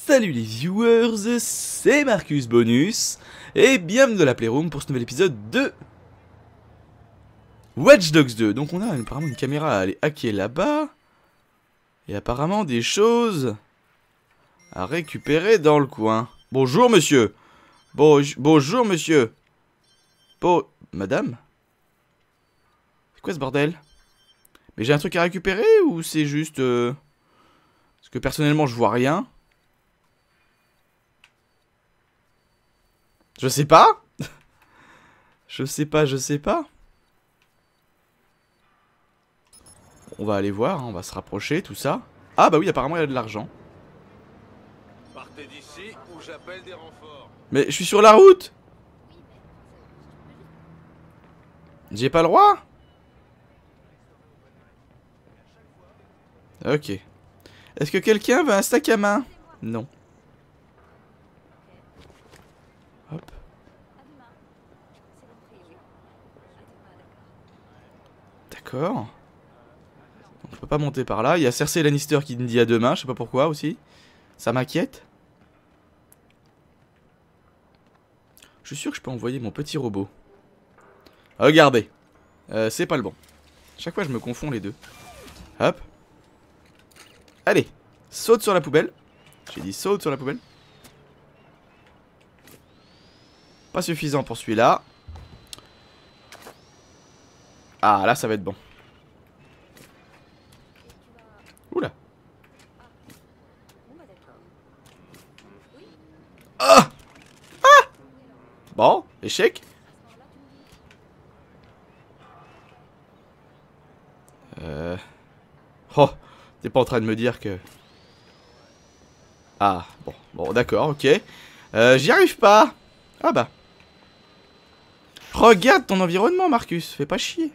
Salut les viewers, c'est Marcus Bonus et bienvenue dans la Playroom pour ce nouvel épisode de Watch Dogs 2. Donc on a apparemment une caméra à aller hacker là-bas et apparemment des choses à récupérer dans le coin. Bonjour monsieur. Bonjour monsieur. Madame? C'est quoi ce bordel? Mais j'ai un truc à récupérer ou c'est juste... Parce que personnellement je vois rien. Je sais pas. Je sais pas. On va aller voir, hein, on va se rapprocher, tout ça. Ah bah oui, apparemment il y a de l'argent. Partez d'ici ou j'appelle des renforts. Mais je suis sur la route. J'ai pas le droit. Ok. Est-ce que quelqu'un veut un sac à main? Non. Hop. D'accord. Donc, je peux pas monter par là. Il y a Cersei Lannister qui me dit à demain, je sais pas pourquoi aussi. Ça m'inquiète. Je suis sûr que je peux envoyer mon petit robot. Regardez. C'est pas le bon. Chaque fois je me confonds les deux. Hop. Allez. Saute sur la poubelle. J'ai dit saute sur la poubelle. Pas suffisant pour celui-là. Ah, là, ça va être bon. Oula. Ah! Ah! Bon, échec. Oh, t'es pas en train de me dire que... Ah, bon, d'accord, ok. J'y arrive pas. Ah bah. Regarde ton environnement, Marcus. Fais pas chier.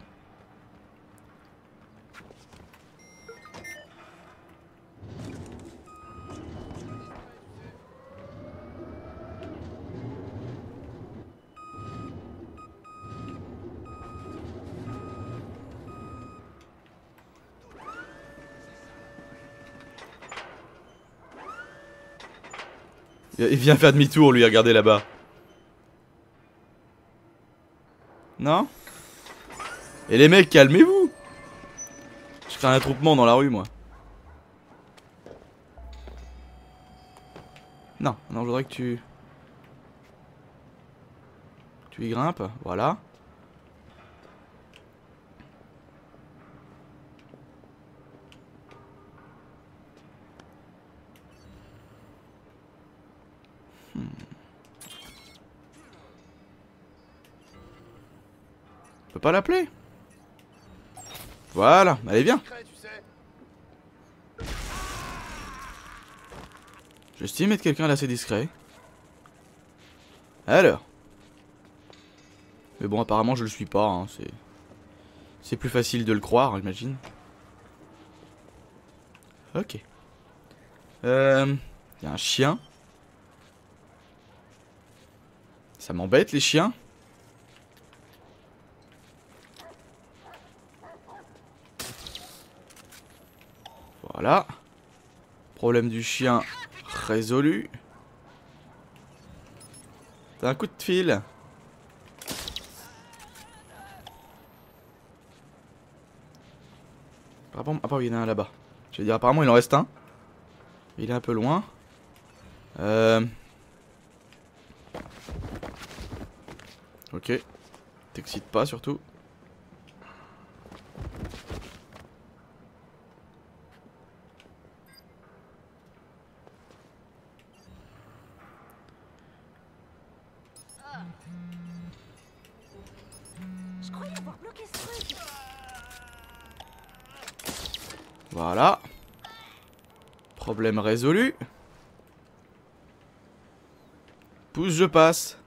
Il vient faire demi-tour, lui, regardez là-bas. Non? Et les mecs, calmez-vous. Je fais un attroupement dans la rue, moi. Non, je voudrais que tu... Tu y grimpes, voilà. On peut pas l'appeler. Voilà, allez viens. J'estime être quelqu'un d'assez discret. Alors. Mais bon, apparemment je le suis pas, hein. C'est plus facile de le croire, j'imagine. Ok. Y a un chien. Ça m'embête les chiens. Voilà. Problème du chien résolu. T'as un coup de fil. Apparemment, il y en a un là-bas. Je vais dire, apparemment il en reste un. Il est un peu loin. Ok. T'excites pas surtout. Je croyais avoir bloqué ce truc. Voilà. Problème résolu. Pousse, je passe.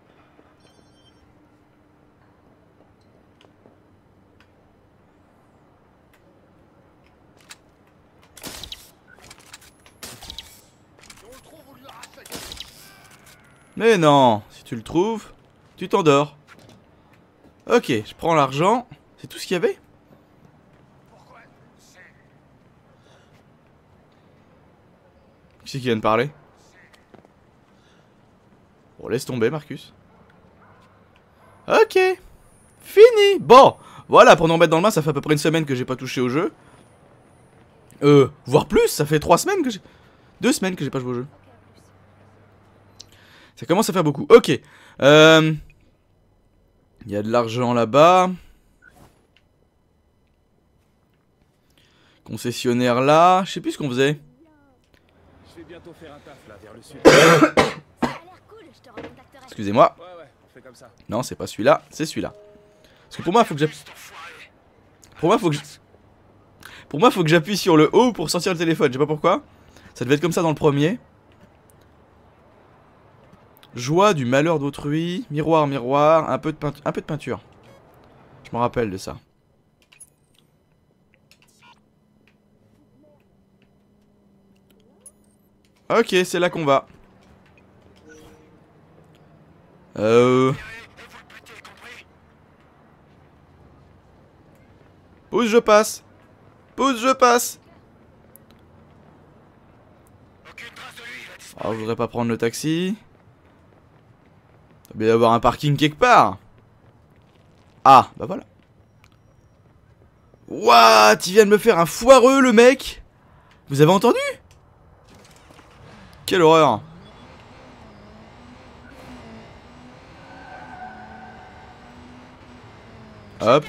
Mais non, si tu le trouves, tu t'endors. Ok, je prends l'argent. C'est tout ce qu'il y avait? Qui c'est qui vient de parler? Bon, laisse tomber, Marcus. Ok. Fini. Bon, voilà, pour nous remettre dans le bain, ça fait à peu près une semaine que j'ai pas touché au jeu. Voire plus, ça fait 3 semaines que j'ai... 2 semaines que j'ai pas joué au jeu. Ça commence à faire beaucoup. Ok. Il y a de l'argent là-bas. Concessionnaire là. Je sais plus ce qu'on faisait. Je vais bientôt faire un taf là vers le sud. Ça a l'air cool, je te recontacterai. Excusez-moi. Ouais, on fait comme ça. Non, c'est pas celui-là, c'est celui-là. Parce que pour moi, il faut que j'appuie... Pour moi, faut que j'appuie sur le haut pour sortir le téléphone. Je sais pas pourquoi. Ça devait être comme ça dans le premier. Joie du malheur d'autrui. Miroir, miroir. Un peu de peinture. Je me rappelle de ça. Ok, c'est là qu'on va. Pousse, je passe. Pousse, je passe. Alors, je voudrais pas prendre le taxi. Il doit y avoir un parking quelque part. Ah, bah voilà. What? Il vient de me faire un foireux, le mec. Vous avez entendu? Quelle horreur. Hop.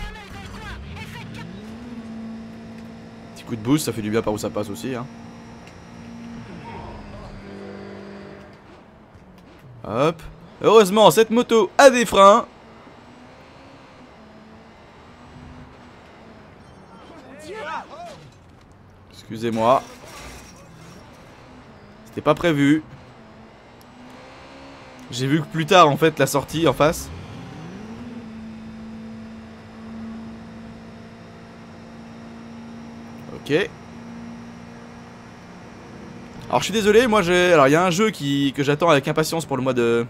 Petit coup de boost, ça fait du bien par où ça passe aussi, hein. Hop. Heureusement, cette moto a des freins. Excusez-moi. C'était pas prévu. J'ai vu que plus tard, en fait, la sortie en face. Ok. Alors je suis désolé, moi j'ai... Alors il y a un jeu que j'attends avec impatience pour le mois de...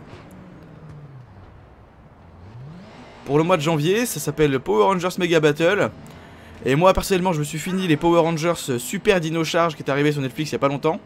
Pour le mois de janvier, ça s'appelle Power Rangers Mega Battle. Et moi personnellement je me suis fini les Power Rangers Super Dino Charge qui est arrivé sur Netflix il y a pas longtemps.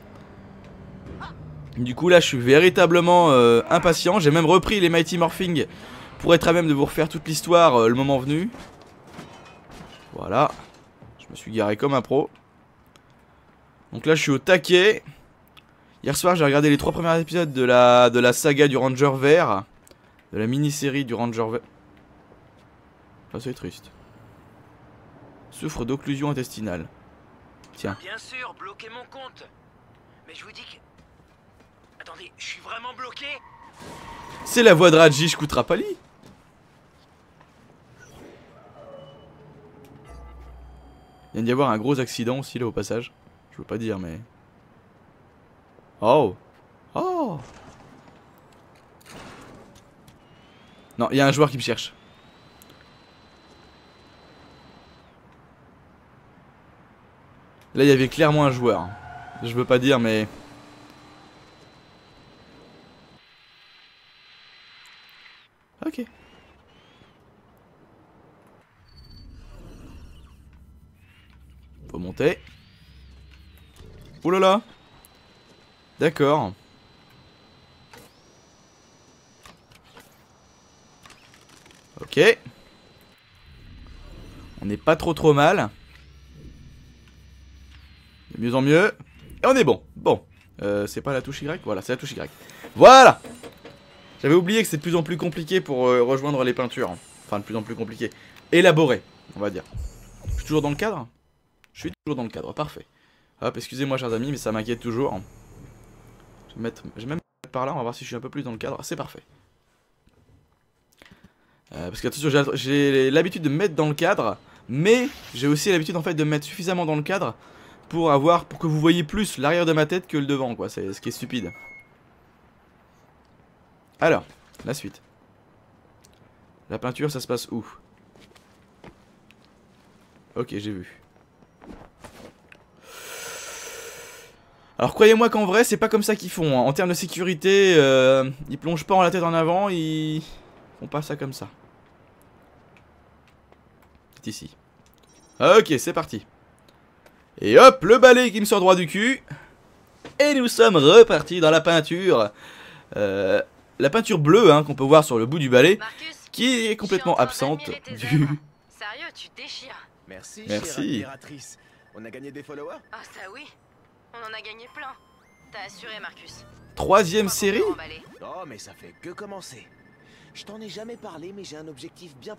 Du coup là je suis véritablement impatient. J'ai même repris les Mighty Morphing pour être à même de vous refaire toute l'histoire le moment venu. Voilà. Je me suis garé comme un pro. Donc là je suis au taquet. Hier soir j'ai regardé les 3 premiers épisodes de la saga du Ranger Vert. De la mini-série du Ranger Vert. Ah c'est triste. Souffre d'occlusion intestinale. Tiens. Bien sûr, bloquez mon compte. Mais je vous dis que... Attendez, je suis vraiment bloqué? C'est la voix de Rajesh Kutrapali. Il vient d'y avoir un gros accident aussi là au passage. Je veux pas dire mais... Oh. Oh. Non, il y a un joueur qui me cherche. Là il y avait clairement un joueur. Je veux pas dire mais... Ok. Faut monter. Ouh là là. D'accord. Ok. On n'est pas trop mal. De mieux en mieux. Et on est bon. Bon. C'est pas la touche Y. Voilà, c'est la touche Y. Voilà. J'avais oublié que c'est de plus en plus compliqué pour rejoindre les peintures. Enfin, de plus en plus compliqué. Élaboré, on va dire. Je suis toujours dans le cadre? Je suis toujours dans le cadre, parfait. Hop, excusez-moi chers amis, mais ça m'inquiète toujours. Je vais même mettre par là, on va voir si je suis un peu plus dans le cadre. C'est parfait. Parce que attention, j'ai l'habitude de me mettre dans le cadre, mais j'ai aussi l'habitude en fait de me mettre suffisamment dans le cadre pour que vous voyez plus l'arrière de ma tête que le devant, quoi. C'est ce qui est stupide. Alors, la suite. La peinture, ça se passe où? Ok, j'ai vu. Alors croyez-moi qu'en vrai, c'est pas comme ça qu'ils font. Hein. En termes de sécurité, ils plongent pas en la tête en avant, ils font pas ça comme ça. C'est ici. Ok, c'est parti. Et hop, le balai qui me sort droit du cul. Et nous sommes repartis dans la peinture. la peinture bleue hein, qu'on peut voir sur le bout du balai, Marcus, qui est complètement absente du... Sérieux, tu déchires. Merci, Merci. chère admiratrice. On a gagné des followers? Ah ça oui, on en a gagné plein. T'as assuré Marcus. 3e Crois qu'on série peut remballer. Oh, mais ça fait que commencer. Je t'en ai jamais parlé, mais j'ai un objectif bien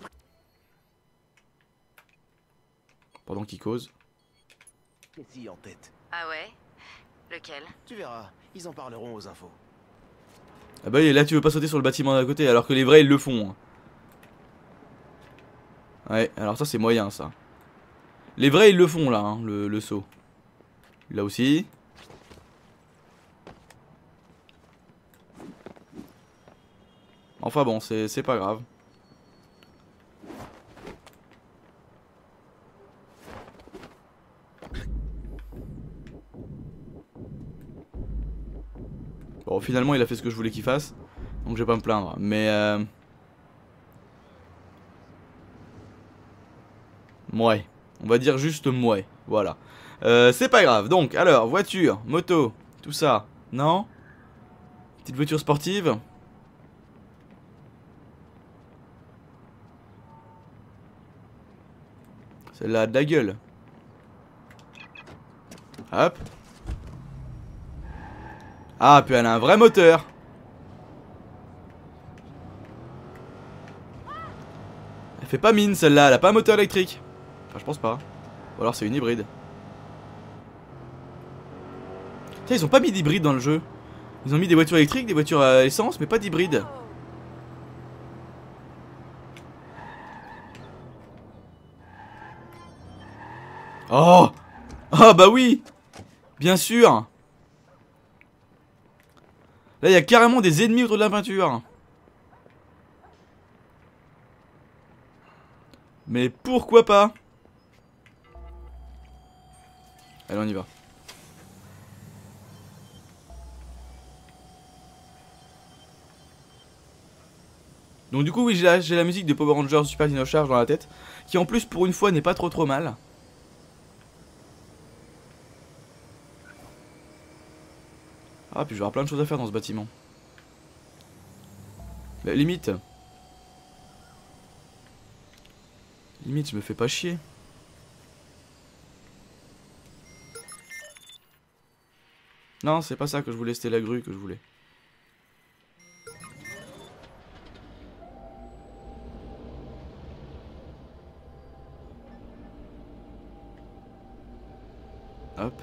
Pendant qu'il cause. précis en tête. Ah ouais? Lequel? Tu verras, ils en parleront aux infos. Ah bah là tu veux pas sauter sur le bâtiment d'à côté alors que les vrais ils le font. Hein. Ouais, alors ça c'est moyen ça. Les vrais ils le font là, hein, le saut. Là aussi. Enfin bon, c'est pas grave. Bon, finalement il a fait ce que je voulais qu'il fasse. Donc je vais pas me plaindre. Mais ouais. On va dire juste mouais. Voilà. C'est pas grave. Donc, alors, voiture, moto, tout ça. Non? Petite voiture sportive. Celle-là a de la gueule. Hop. Ah, puis elle a un vrai moteur. Elle fait pas mine celle-là, elle a pas un moteur électrique. Enfin, je pense pas. Ou alors c'est une hybride. Tiens, ils ont pas mis d'hybride dans le jeu. Ils ont mis des voitures électriques, des voitures à essence, mais pas d'hybride. Oh! Ah bah oui! Bien sûr! Là, il y a carrément des ennemis autour de la peinture. Mais pourquoi pas? Allez, on y va. Donc du coup, oui, j'ai la musique de Power Rangers Super Dino Charge dans la tête, qui en plus, pour une fois, n'est pas trop mal. Ah, puis je vais avoir plein de choses à faire dans ce bâtiment. Mais limite, je me fais pas chier. Non, c'est pas ça que je voulais, c'était la grue que je voulais. Hop.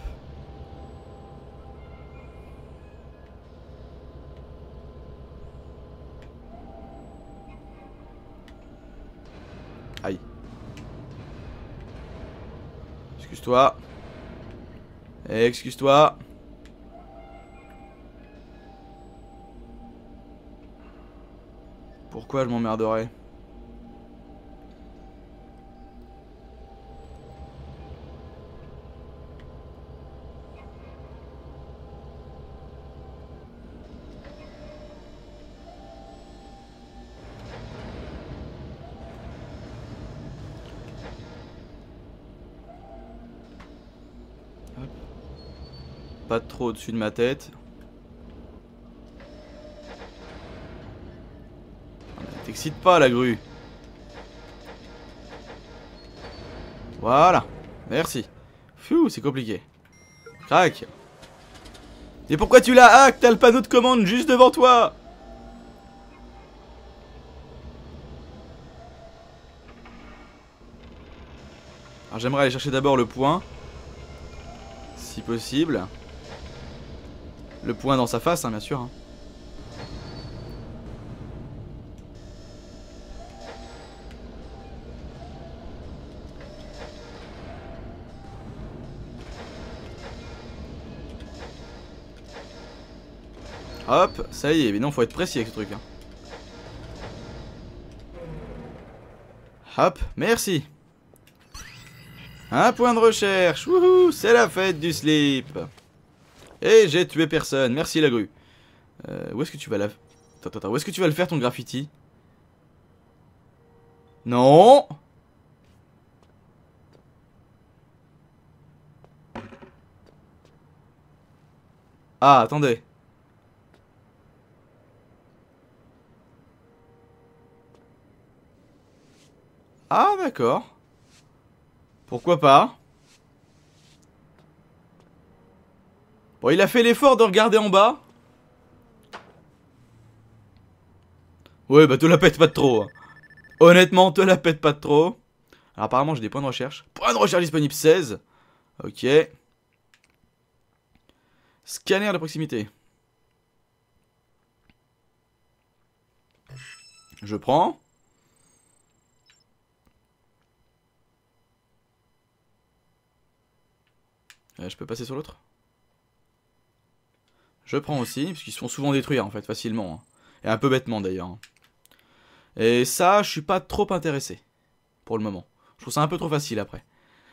Aïe. Excuse-toi. Excuse-toi. Pourquoi je m'emmerderais? Pas trop au-dessus de ma tête. T'excite pas la grue. Voilà. Merci. Pfiou, c'est compliqué. Crac. Et pourquoi tu l'as hack? T'as le panneau de commande juste devant toi. Alors j'aimerais aller chercher d'abord le point. Si possible. Le point dans sa face, hein, bien sûr. Hein. Hop, ça y est, mais non, faut être précis avec ce truc. Hein. Hop, merci. Un point de recherche, wouhou, c'est la fête du slip. Et j'ai tué personne, merci la grue. Où est-ce que tu vas la... Attends, où est-ce que tu vas le faire ton graffiti? Non. Ah, attendez. Ah, d'accord. Pourquoi pas? Bon, il a fait l'effort de regarder en bas. Ouais, bah te la pète pas de trop. Hein. Honnêtement, te la pète pas de trop. Alors apparemment, j'ai des points de recherche. Points de recherche disponibles 16. Ok. Scanner de proximité. Je prends. Je peux passer sur l'autre? Je prends aussi, parce qu'ils se font souvent détruire en fait, facilement. Hein. Et un peu bêtement d'ailleurs. Hein. Et ça, je suis pas trop intéressé. Pour le moment. Je trouve ça un peu trop facile après.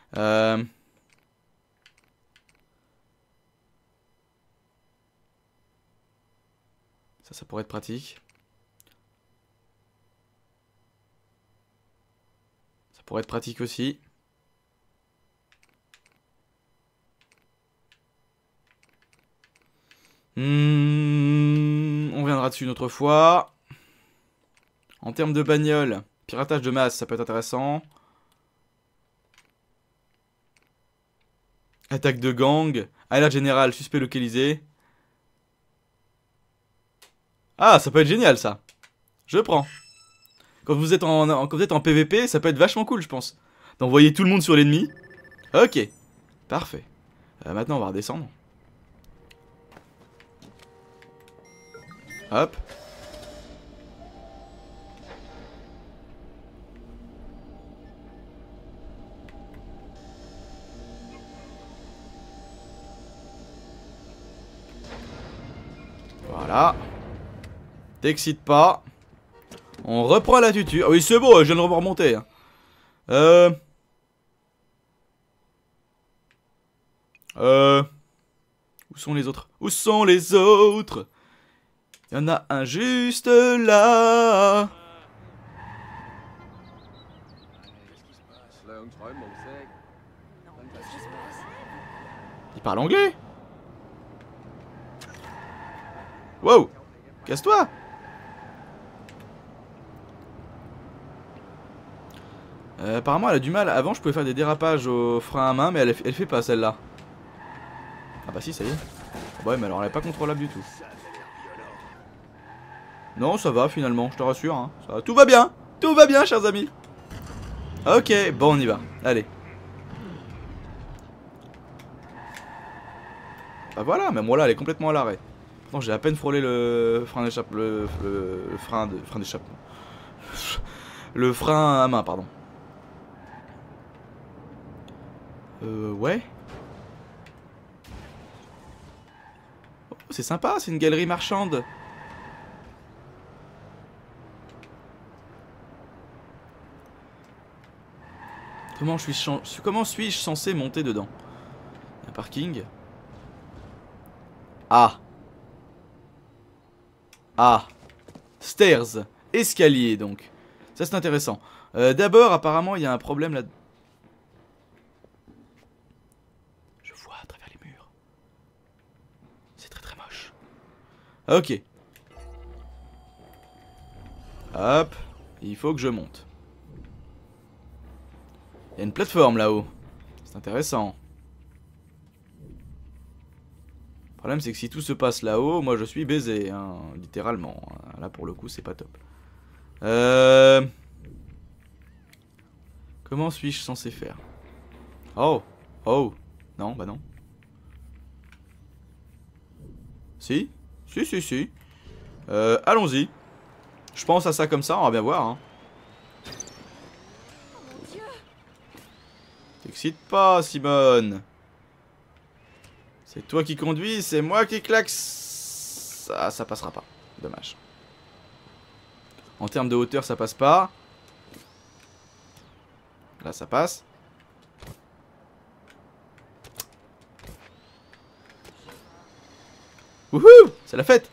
Ça pourrait être pratique. Ça pourrait être pratique aussi. On reviendra dessus une autre fois. En termes de bagnole, piratage de masse, ça peut être intéressant. Attaque de gang. Alerte générale, suspect localisé. Ah, ça peut être génial ça. Je prends. Quand vous êtes en PVP, ça peut être vachement cool, je pense. D'envoyer tout le monde sur l'ennemi. Ok. Parfait. Maintenant, on va redescendre. Hop. Voilà. T'excite pas. On reprend la tutu. Ah oui, c'est beau, je viens de remonter. Hein. Où sont les autres? Où sont les autres? Il y en a un juste là. Il parle anglais? Wow! Casse-toi! Apparemment, elle a du mal. Avant, je pouvais faire des dérapages au frein à main, mais elle fait pas celle-là. Ah bah si, ça y est. Ouais, mais alors elle est pas contrôlable du tout. Non, ça va finalement, je te rassure. Hein. Ça va. Tout va bien, chers amis. Ok, bon, on y va. Allez. Bah voilà, même moi là, elle est complètement à l'arrêt. Pourtant, j'ai à peine frôlé le frein d'échappement. Le frein d'échappement. Le frein à main, pardon. Ouais. Oh, c'est sympa, c'est une galerie marchande. Comment suis-je censé monter dedans? Un parking. Ah. Ah. Stairs. Escalier, donc. Ça, c'est intéressant. D'abord, apparemment, il y a un problème là. Je vois à travers les murs. C'est très très moche. Ok. Hop. Il faut que je monte. Il y a une plateforme là-haut. C'est intéressant. Le problème, c'est que si tout se passe là-haut, moi je suis baisé, hein, littéralement. Là, pour le coup, c'est pas top. Comment suis-je censé faire? Oh. Oh. Non, bah non. Si. Si. Allons-y. Je pense à ça comme ça, on va bien voir. Hein. T'excite pas, Simone. C'est toi qui conduis, c'est moi qui claque. Ça passera pas. Dommage. En termes de hauteur, ça passe pas. Là, ça passe. Wouhou! C'est la fête!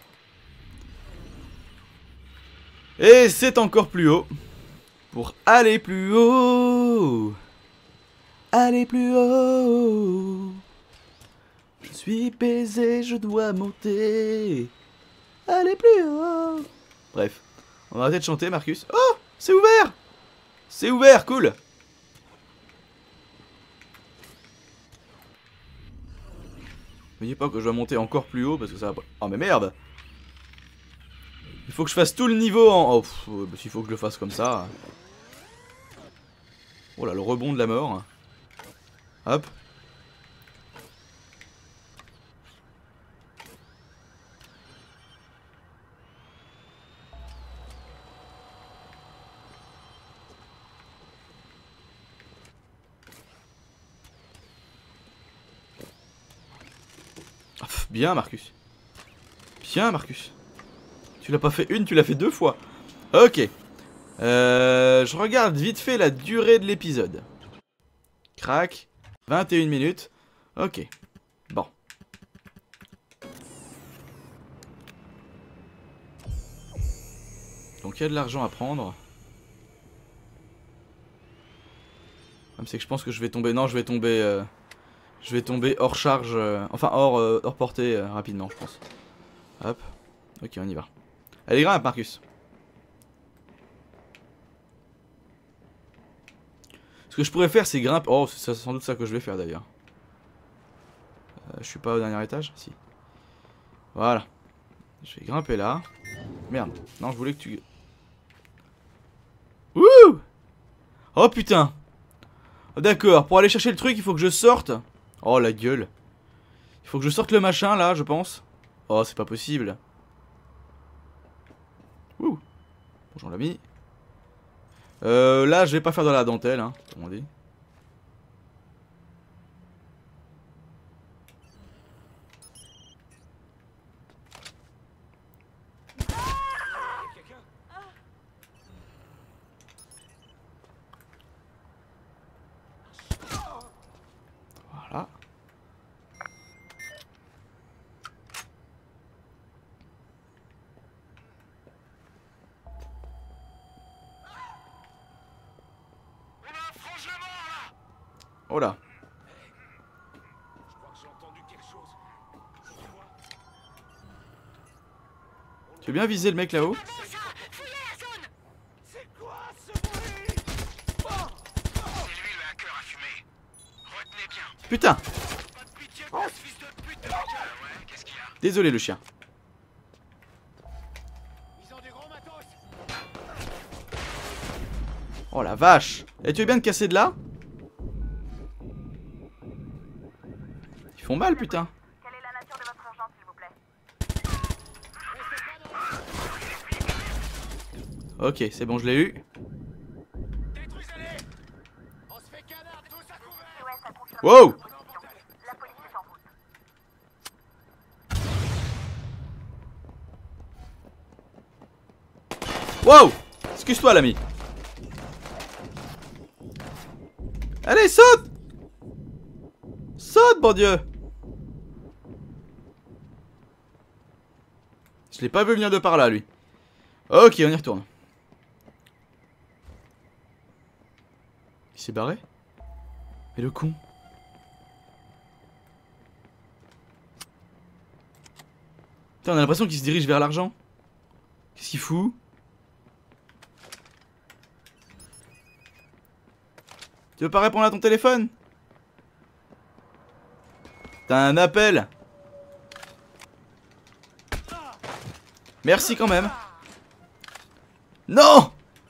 Et c'est encore plus haut. Pour aller plus haut. Aller plus haut. Je suis baisé, je dois monter. Aller plus haut. Bref. On va arrêter de chanter, Marcus. Oh! C'est ouvert! C'est ouvert, cool. Ne voyez pas que je dois monter encore plus haut parce que ça va pas... Oh mais merde. Il faut que je fasse tout le niveau en... Oh, il faut que je le fasse comme ça. Oh là, le rebond de la mort. Hop. Bien Marcus. Bien Marcus. Tu l'as pas fait une, tu l'as fait 2 fois. Ok. Je regarde vite fait la durée de l'épisode. Crac. 21 minutes. Ok. Bon. Donc il y a de l'argent à prendre. C'est que je pense que je vais tomber... Non, je vais tomber hors charge, enfin hors portée rapidement, je pense. Hop, ok, on y va. Allez, grimpe, Marcus. Ce que je pourrais faire, c'est grimper. Oh, c'est sans doute ça que je vais faire d'ailleurs. Je suis pas au dernier étage? Si. Voilà. Je vais grimper là. Merde. Non, je voulais que tu... Wouh! Oh putain! D'accord, pour aller chercher le truc, il faut que je sorte. Oh la gueule. Il faut que je sorte le machin là, je pense. Oh, c'est pas possible. Ouh. Bonjour l'ami. Là, je vais pas faire de la dentelle, hein, comme on dit. Voilà. Oh là. Je crois que j'ai entendu quelque chose. Tu veux bien viser le mec là-haut? C'est quoi ce bruit? C'est lui le hacker à fumer. Retenez bien. Putain! Pas de pitié pour ce fils de pute de hacker. Ouais, qu'est-ce qu'il y a? Désolé le chien. Ils ont des gros matos. Oh la vache! Et tu veux bien te casser de là? Ils font mal, putain. Quelle est la nature de votre urgence, s'il vous plaît? Ok, c'est bon, je l'ai eu. Détruisez-les. On se fait canard tous à couvert. Ouais, ça confirme. Wow! La police est en route. Wow! Excuse-toi, l'ami. Allez, saute! Saute, bon Dieu! Je l'ai pas vu venir de par là, lui. Ok, on y retourne. Il s'est barré? Mais le con. Putain, on a l'impression qu'il se dirige vers l'argent. Qu'est-ce qu'il fout? Tu veux pas répondre à ton téléphone? T'as un appel. Merci quand même. Non.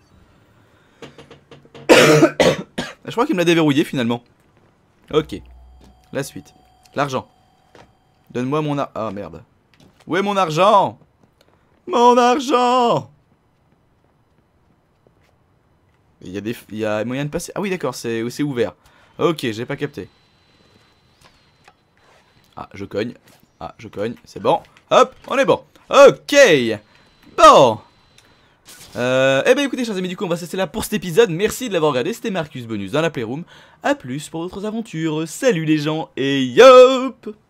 Je crois qu'il me l'a déverrouillé finalement. Ok. La suite. L'argent. Donne-moi mon argent. Ah merde. Où est mon argent? Mon argent. Il y a moyen de passer. Ah oui d'accord, c'est ouvert. Ok, j'ai pas capté. Ah, je cogne. Ah, je cogne. C'est bon. Hop, on est bon. Ok. Bon. Eh ben écoutez chers amis, du coup on va se laisser là pour cet épisode. Merci de l'avoir regardé. C'était Marcus Bonus dans la Playroom. A plus pour d'autres aventures. Salut les gens et yop.